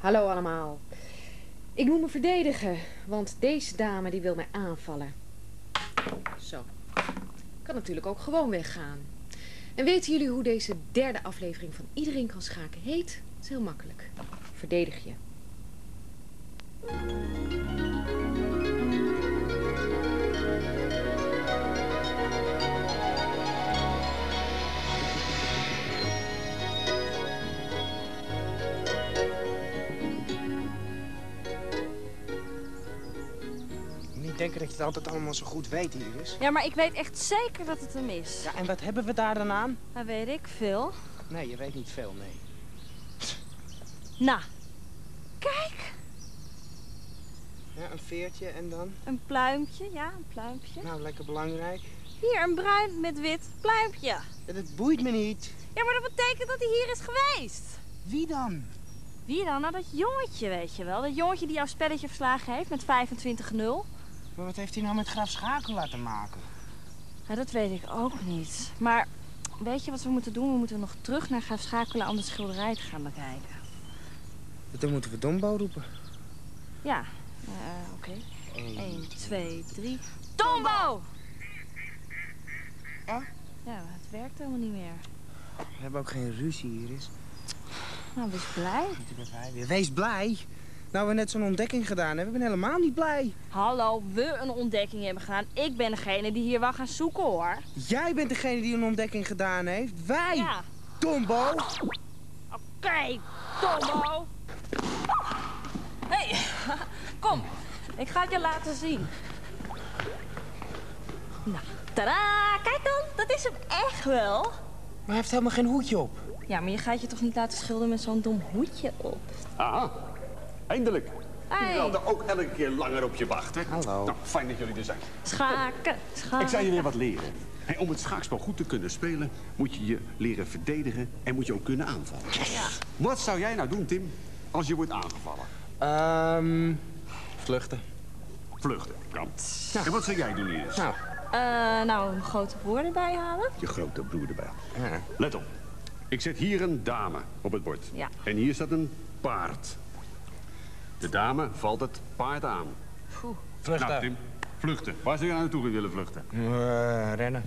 Hallo allemaal. Ik moet me verdedigen, want deze dame die wil mij aanvallen. Zo. Ik kan natuurlijk ook gewoon weggaan. En weten jullie hoe deze derde aflevering van Iedereen kan schaken heet? Dat is heel makkelijk. Verdedig je. Niet denken dat je het altijd allemaal zo goed weet, Iris. Ja, maar ik weet echt zeker dat het hem is. Ja, en wat hebben we daar dan aan? Dat weet ik veel. Nee, je weet niet veel, nee. Nou, kijk. Ja, een veertje en dan? Een pluimpje, ja, een pluimpje. Nou, lekker belangrijk. Hier, een bruin met wit pluimpje. Ja, dat boeit me niet. Ja, maar dat betekent dat hij hier is geweest. Wie dan? Wie dan? Nou, dat jongetje, weet je wel. Dat jongetje die jouw spelletje verslagen heeft met 25-0. Maar wat heeft hij nou met Graaf Schakelaar te maken? Ja, dat weet ik ook niet. Maar weet je wat we moeten doen? We moeten nog terug naar Graaf Schakelaar om de schilderij te gaan bekijken. Dan moeten we Dombo roepen. Ja, oké. 1, 2, 3. Dombo! Ja? Ja, het werkt helemaal niet meer. We hebben ook geen ruzie, Iris. Nou, wees blij. Wees blij. Nou, we net zo'n ontdekking gedaan hebben, ik ben helemaal niet blij. Hallo, we een ontdekking hebben gedaan. Ik ben degene die hier wou gaan zoeken, hoor. Jij bent degene die een ontdekking gedaan heeft. Wij! Ja. Dombo! Oké, Dombo. Hey, kom. Ik ga het je laten zien. Nou, tadaa! Kijk dan, dat is hem echt wel. Maar hij heeft helemaal geen hoedje op. Ja, maar je gaat je toch niet laten schilderen met zo'n dom hoedje op? Aha, eindelijk. Hey. Ik wilde ook elke keer langer op je wachten. Hallo. Nou, fijn dat jullie er zijn. Schaken, schaken. Ik zou je weer wat leren. En om het schaakspel goed te kunnen spelen, moet je je leren verdedigen en moet je ook kunnen aanvallen. Ja. Wat zou jij nou doen, Tim, als je wordt aangevallen? Vluchten. Vluchten, kan. En wat zou jij doen, Iris? Nou, een grote broer erbij halen. Je grote broer erbij. Ja. Let op. Ik zet hier een dame op het bord. Ja. En hier staat een paard. De dame valt het paard aan. Vluchten. Nou, Tim, vluchten. Waar zou je nou naartoe willen vluchten? Rennen.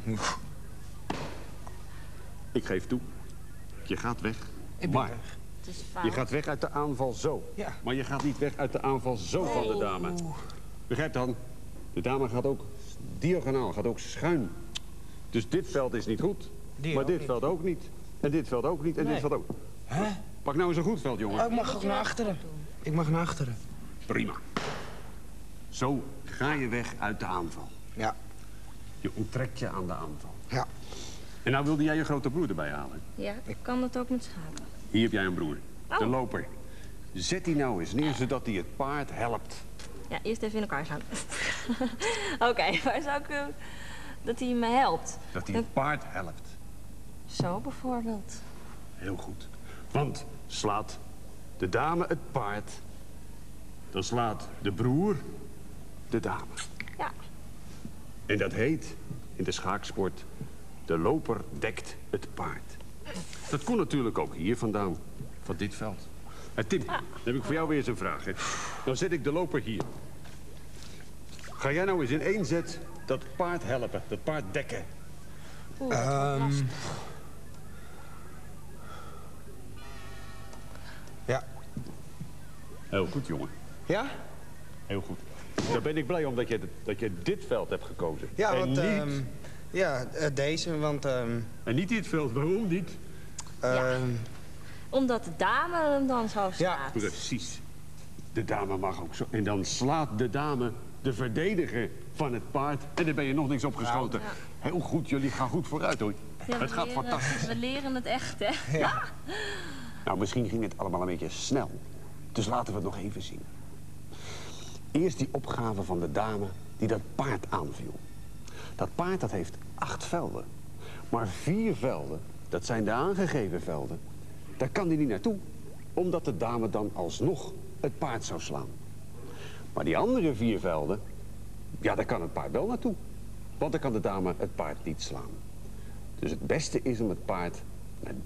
Ik geef toe. Je gaat weg. Ik ben maar weg. Het is fout. je gaat weg uit de aanval zo. Ja. Maar je gaat niet weg uit de aanval zo van de dame. Begrijp dan? De dame gaat ook diagonaal, gaat ook schuin. Dus dit veld is niet goed. Die maar ook dit niet. veld ook niet. En dit veld ook niet. En Nee. dit veld ook. Hè? Pak nou eens een goed veld, jongen. Oh, ik mag ook naar achteren. Ik mag naar achteren. Prima. Zo ga je weg uit de aanval. Ja. Je onttrekt je aan de aanval. Ja. En nou wilde jij je grote broer erbij halen. Ja, ik kan dat ook met schaken. Hier heb jij een broer. Oh. De loper. Zet die nou eens neer zodat hij het paard helpt. Ja, eerst even in elkaar staan. Oké, waar zou ik... dat hij me helpt? Dat hij het paard helpt. Zo bijvoorbeeld. Heel goed. Want slaat de dame het paard, dan slaat de broer de dame. Ja. En dat heet in de schaaksport, de loper dekt het paard. Dat kon natuurlijk ook hier vandaan, van dit veld. Tim, dan heb ik voor jou weer eens een vraag. Hè. Dan zet ik de loper hier. Ga jij nou eens in één zet dat paard helpen, dat paard dekken? Oeh, dat wordt lastig. Ja. Heel goed, jongen. Ja? Heel goed. Dan ben ik blij omdat je dit veld hebt gekozen. Ja, en want... niet, deze, want... en niet dit veld. Waarom niet? Omdat de dame hem dan zo slaat. Ja. Precies. De dame mag ook zo. En dan slaat de dame de verdediger van het paard. En dan ben je nog niks opgeschoten. Ja. Heel goed, jullie gaan goed vooruit, hoor. Ja, het gaat fantastisch. We leren het echt, hè? Ja. Nou, misschien ging het allemaal een beetje snel. Dus laten we het nog even zien. Eerst die opgave van de dame die dat paard aanviel. Dat paard dat heeft 8 velden. Maar 4 velden, dat zijn de aangegeven velden. Daar kan hij niet naartoe. Omdat de dame dan alsnog het paard zou slaan. Maar die andere 4 velden, ja, daar kan het paard wel naartoe. Want dan kan de dame het paard niet slaan. Dus het beste is om het paard naar die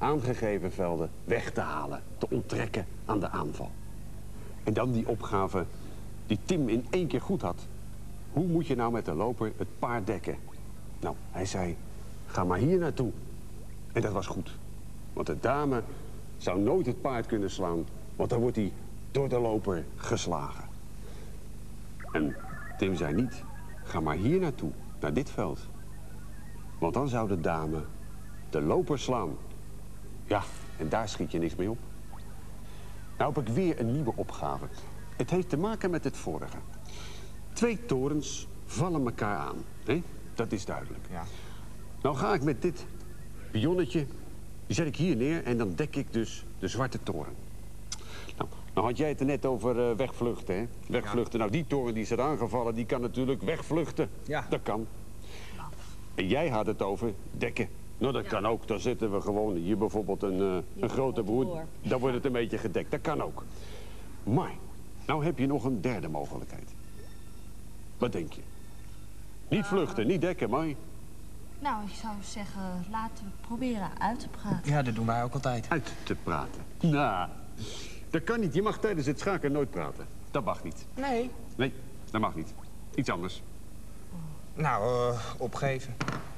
aangegeven velden weg te halen, te onttrekken aan de aanval. En dan die opgave die Tim in 1 keer goed had. Hoe moet je nou met de loper het paard dekken? Nou, hij zei, ga maar hier naartoe. En dat was goed. Want de dame zou nooit het paard kunnen slaan, want dan wordt hij door de loper geslagen. En Tim zei niet, ga maar hier naartoe, naar dit veld. Want dan zou de dame de loper slaan. Ja, en daar schiet je niks mee op. Nou heb ik weer een nieuwe opgave. Het heeft te maken met het vorige. 2 torens vallen elkaar aan. Hè? Dat is duidelijk. Ja. Nou ga ik met dit pionnetje, die zet ik hier neer en dan dek ik dus de zwarte toren. Nou had jij het er net over wegvluchten, hè? Wegvluchten. Nou, die toren die is er aangevallen, die kan natuurlijk wegvluchten. Ja. Dat kan. En jij had het over dekken. Nou, dat kan ook. Dan zetten we gewoon hier bijvoorbeeld een grote broer. Dan wordt het een beetje gedekt. Dat kan ook. Maar, nou heb je nog een derde mogelijkheid. Wat denk je? Niet vluchten, niet dekken, maar... Nou, ik zou zeggen, laten we proberen uit te praten. Ja, dat doen wij ook altijd. Uit te praten. Nou, dat kan niet. Je mag tijdens het schaken nooit praten. Dat mag niet. Nee. Nee, dat mag niet. Iets anders. Nou, opgeven.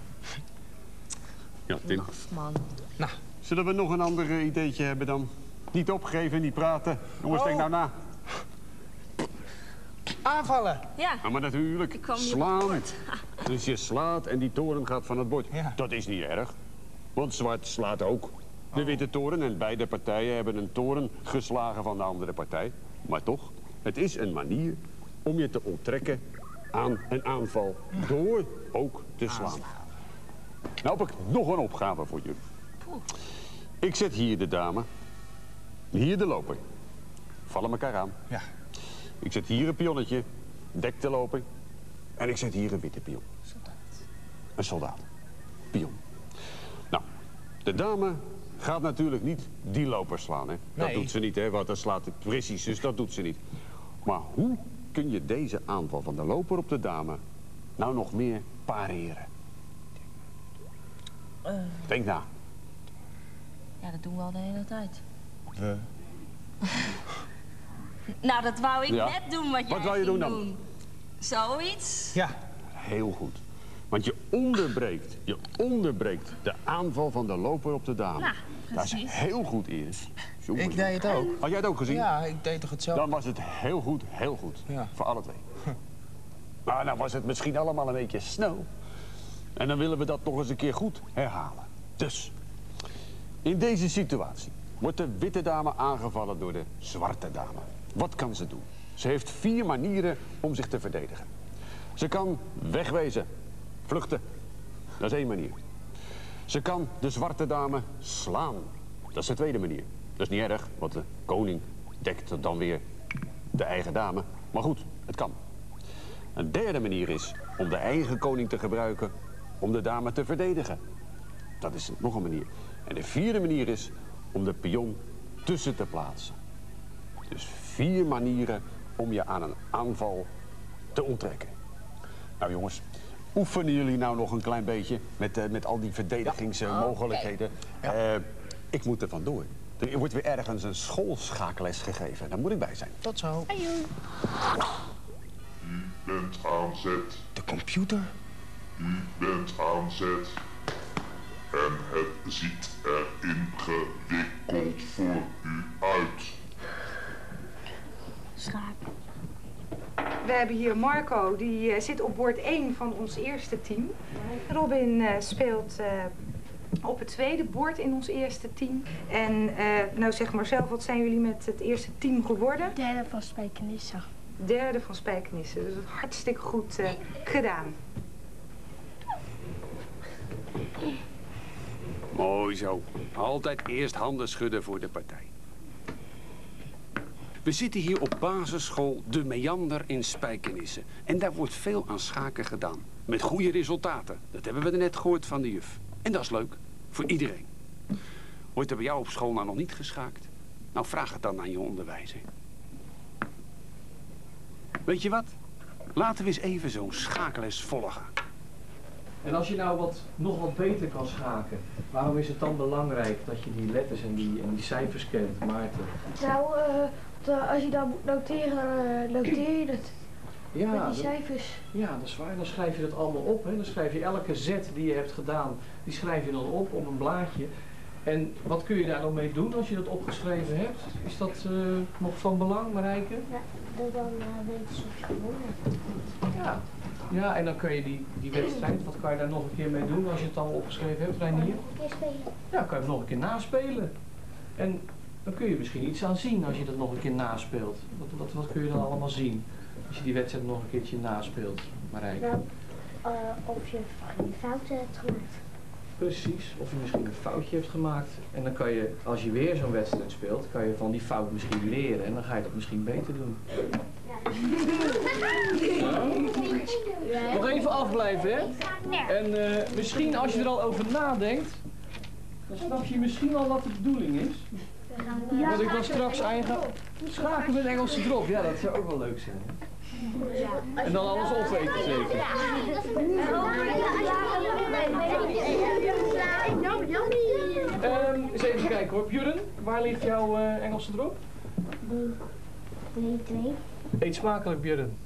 Ja, Tim. Laf, man. Nou. Zullen we nog een ander ideetje hebben dan? Niet opgeven, niet praten. Jongens, denk nou na. Aanvallen. Ja. Nou, maar natuurlijk. Ik kwam hier slaan. op het Dus je slaat en die toren gaat van het bord. Ja. Dat is niet erg. Want zwart slaat ook de witte toren. En beide partijen hebben een toren geslagen van de andere partij. Maar toch, het is een manier om je te onttrekken aan een aanval. Door ook te slaan. Nou heb ik nog een opgave voor jullie. Ik zet hier de dame. Hier de loper. Vallen elkaar aan. Ja. Ik zet hier een pionnetje. Dek de loper. En ik zet hier een witte pion. Een soldaat. Pion. Nou, de dame gaat natuurlijk niet die loper slaan. Hè? Dat Nee. doet ze niet, hè? Want dan slaat het precies, dus dat doet ze niet. Maar hoe kun je deze aanval van de loper op de dame nou nog meer pareren? Denk na. Ja, dat doen we al de hele tijd. We. Nou, dat wou ik Ja. net doen wat jij wou je ging doen dan? Zoiets? Ja. Heel goed. Want je onderbreekt de aanval van de loper op de dame. Nou, Dat is precies. heel goed, Iris. Jongen, Ik deed het ook. Had jij het ook gezien? Ja, ik deed toch hetzelfde? Dan was het heel goed, heel goed. Ja. Voor alle 2. Maar nou was het misschien allemaal een beetje snel. En dan willen we dat nog eens een keer goed herhalen. Dus, in deze situatie wordt de witte dame aangevallen door de zwarte dame. Wat kan ze doen? Ze heeft 4 manieren om zich te verdedigen. Ze kan wegwezen, vluchten. Dat is 1 manier. Ze kan de zwarte dame slaan. Dat is de tweede manier. Dat is niet erg, want de koning dekt dan weer de eigen dame. Maar goed, het kan. Een derde manier is om de eigen koning te gebruiken om de dame te verdedigen. Dat is nog een manier. En de vierde manier is om de pion tussen te plaatsen. Dus 4 manieren om je aan een aanval te onttrekken. Nou jongens, oefenen jullie nou nog een klein beetje met al die verdedigingsmogelijkheden? Ik moet er vandoor. Er wordt weer ergens een schoolschaakles gegeven. Daar moet ik bij zijn. Tot zo. U bent aan zet. De computer? U bent aan zet. En het ziet er ingewikkeld voor u uit. Schaak. We hebben hier Marco, die zit op bord 1 van ons eerste team. Robin speelt op het tweede bord in ons eerste team. En nou zeg maar zelf, wat zijn jullie met het eerste team geworden? Derde van Spijkenisse. Derde van Spijkenissen, dus hartstikke goed gedaan. Mooi zo. Altijd eerst handen schudden voor de partij. We zitten hier op basisschool De Meander in Spijkenisse. En daar wordt veel aan schaken gedaan. Met goede resultaten. Dat hebben we net gehoord van de juf. En dat is leuk. Voor iedereen. Wordt er bij jou op school nou nog niet geschaakt? Nou, vraag het dan aan je onderwijzer. Weet je wat? Laten we eens even zo'n schaakles volgen. En als je nou nog wat beter kan schaken, waarom is het dan belangrijk dat je die letters en die cijfers kent, Maarten? Nou, als je dan moet noteren, dan noteer je het. Ja, met die cijfers. Ja, dat is waar. Dan schrijf je dat allemaal op. Hè? Dan schrijf je elke zet die je hebt gedaan, die schrijf je dan op een blaadje. En wat kun je daar dan mee doen als je dat opgeschreven hebt? Is dat nog van belang, Marijke? Ja, dan weten ze of je gewonnen hebt. Ja. Ja, en dan kun je die wedstrijd, wat kan je daar nog een keer mee doen als je het al opgeschreven hebt, Reinier? Nog een keer spelen. Ja, kan je het nog een keer naspelen. En dan kun je misschien iets aan zien als je dat nog een keer naspeelt. Wat kun je dan allemaal zien als je die wedstrijd nog een keertje naspeelt, Marijke? Nou, of je geen fouten hebt gemaakt. Precies, of je misschien een foutje hebt gemaakt. En dan kan je, als je weer zo'n wedstrijd speelt, kan je van die fout misschien leren en dan ga je dat misschien beter doen. Ja? Nog even afblijven, hè? En misschien als je er al over nadenkt, dan snap je misschien al wat de bedoeling is. Dat ik dan straks eigen schaken met Engelse drop. Ja, dat zou ook wel leuk zijn. En dan alles opeten zeker. Eens even kijken hoor. Björn, waar ligt jouw Engelse drop? B2. Eet smakelijk, Björn.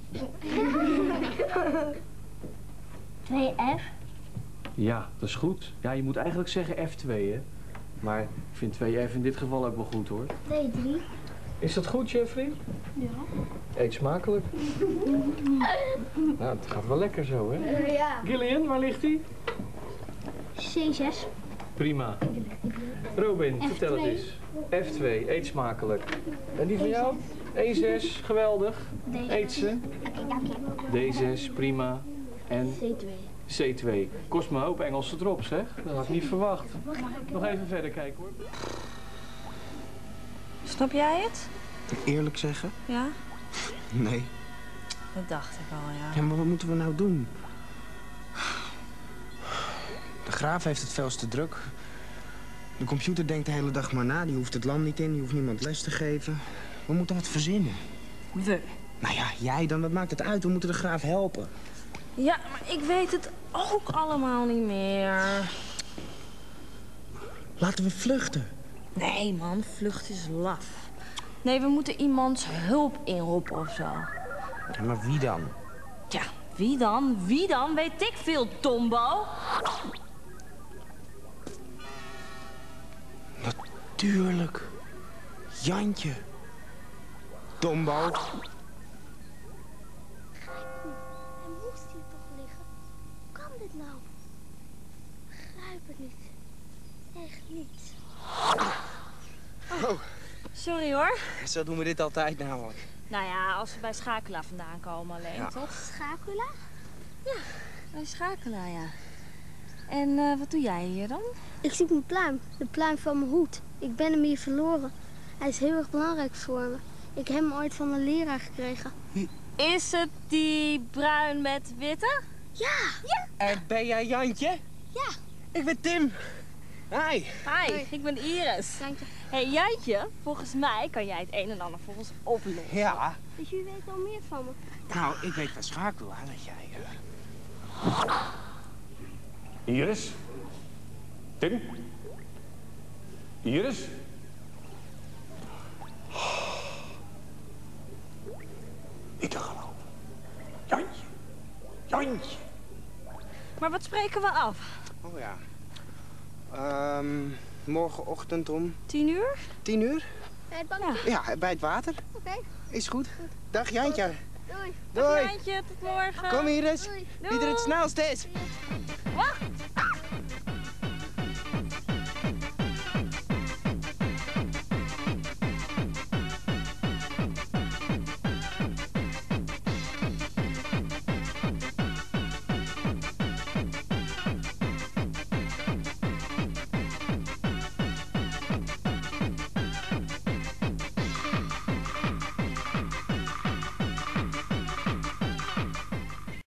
2F. Ja, dat is goed. Ja, je moet eigenlijk zeggen F2, hè. Maar ik vind 2F in dit geval ook wel goed, hoor. 2-3. Is dat goed, Jeffrey? Ja. Eet smakelijk. Nou, het gaat wel lekker zo, hè? Ja. Gillian, waar ligt hij? C6. Prima. Robin, vertel het eens. F2, eet smakelijk. En die van jou? E6, geweldig. Eet ze. D6, prima. En? C2. C2. Kost me een hoop Engelse drop, zeg. Dat had ik niet verwacht. Nog even verder kijken, hoor. Snap jij het? Eerlijk zeggen? Ja? Nee. Dat dacht ik al, ja. Ja, maar wat moeten we nou doen? De graaf heeft het veel te druk. De computer denkt de hele dag maar na. Die hoeft het land niet in, die hoeft niemand les te geven. We moeten wat verzinnen. We? Nou ja, jij dan, wat maakt het uit? We moeten de graaf helpen. Ja, maar ik weet het ook allemaal niet meer. Laten we vluchten. Nee, man, vlucht is laf. Nee, we moeten iemands hulp inroepen of zo. Ja, maar wie dan? Ja, wie dan? Wie dan? Weet ik veel, Tombo. Natuurlijk. Jantje. Tombo. Hij moest hier toch liggen? Hoe kan dit nou? Begrijp het niet. Echt niet. Oh, Sorry hoor. zo doen we dit altijd namelijk. Nou ja, als we bij Schakelaar vandaan komen alleen, Ja. toch? Schakula? Bij Schakelaar, ja. En wat doe jij hier dan? Ik zoek mijn pluim. De pluim van mijn hoed. Ik ben hem hier verloren. Hij is heel erg belangrijk voor me. Ik heb hem ooit van een leraar gekregen. Is het die bruin met witte? Ja! En ben jij Jantje? Ja. Ik ben Tim. Hi. Hi, ik ben Iris. Dank je. Hé, Jantje, volgens mij kan jij het een en ander voor ons oplossen. Ja. Dus jullie weten al meer van me. Nou, ik weet van Schakelaar dat jij... Iris? Tim? Iris? Niet te geloven. Jantje. Jantje. Maar wat spreken we af? Oh ja. Morgenochtend om 10 uur? 10 uur? Het bankje. Ja, bij het water. Oké. Is goed. Dag Jantje. Doei. Doei. Jantje, tot morgen. Kom Iris. Doei. Wie er het snelst is. Wacht,